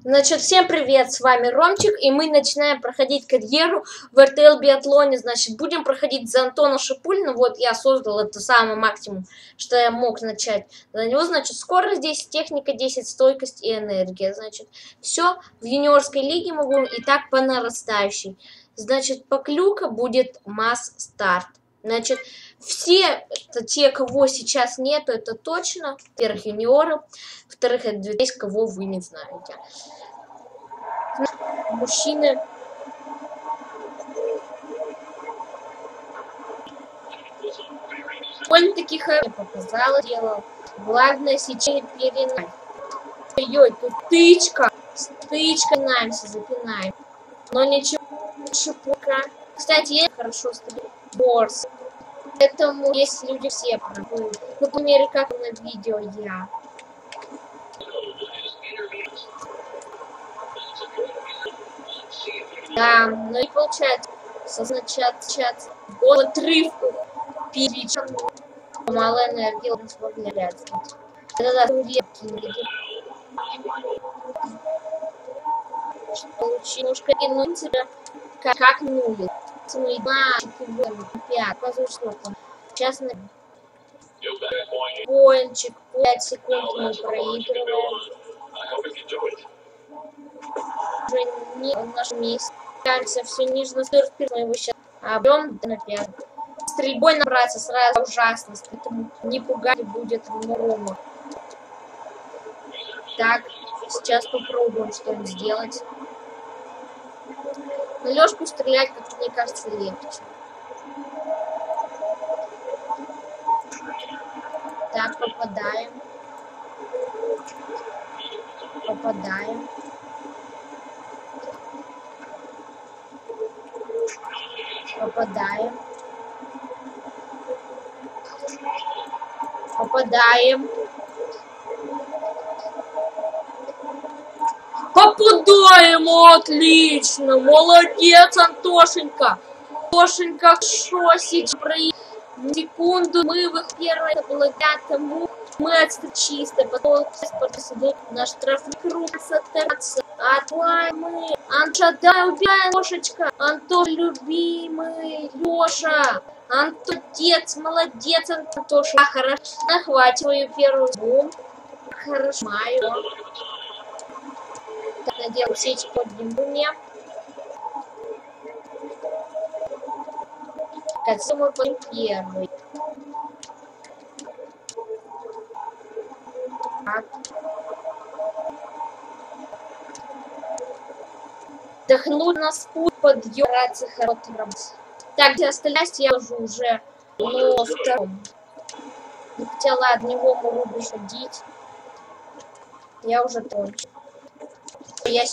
Значит, всем привет, с вами Ромчик, и мы начинаем проходить карьеру в РТЛ биатлоне. Значит, будем проходить за Антона Шипулина. Вот, я создал это самый максимум, что я мог начать за него. Значит, скорость 10, техника 10, стойкость и энергия. Значит, все в юниорской лиге мы будем и так по нарастающей. Значит, по клюка будет масс-старт. Значит, все те, кого сейчас нету, это точно. Во-первых, юниоры. Во-вторых, это 2000, кого вы не знаете. Мужчины. Довольно-таки хорошо показала, делал. Главное сейчас перенать. Ой, тут стычка. Стычка, запинаем. Но ничего, шипука. Кстати, я хорошо стреляю. Борс. Поэтому есть люди все пробуют. Например, как на видео я. Да, ну и получается, сначать гол отрывку перечем. Мало энергии он справляется. Это редкий. Получи немножко кинуть себя как нули. Смотри, показывает, что там. Сейчас на поинчик, 5 секунд мы проигрываем. Уже не в нашем месте. Кажется, все ниже на 41, мы его сейчас объем на 5. Стрельбой набраться сразу ужасно, поэтому не пугать будет Рома. Так, сейчас попробуем что-нибудь сделать. На Лёшку стрелять, как мне кажется, легче. Так, попадаем. Попадаем. Попадаем. Попадаем. Попадаем, отлично, молодец, Антошенька. Антошенька, хорошо сейчас проехал. Секунду мы в их первой, это было 5-му. Мы отстали чисто, потом идут на штрафный круг, сататься. Отвай мы. Анша, да, убивай, Лешечка. Антон, любимый, Леша. Антон, молодец, Антоша. Хорошо, нахватил свою первую бум. Хорошо, маю. Так, надел сеть под буме. Кажется, мы будем первый. Так. Вдохнуть на спут, подъем, рация, хороший работать. Так, где остальные я уже на втором. Хотя ладно, него могу бы шутить. Я уже кончу. Я